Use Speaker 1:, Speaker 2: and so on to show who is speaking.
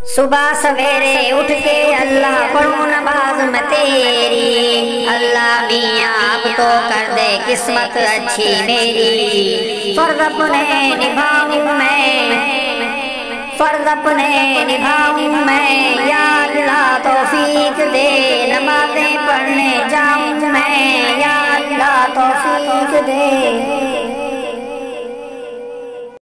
Speaker 1: सुबह सवेरे उठ के अल्लाह पढ़ूं नमाज में तेरी। अल्लाह मियाँ अब तो कर दे किस्मत अच्छी मेरी। फर्ज अपने निभाऊं मैं, फर्ज अपने निभाऊं मैं, या अल्लाह तौफीक दे नमाज़ें पढ़ने जाऊं मैं, या अल्लाह तौफीक दे।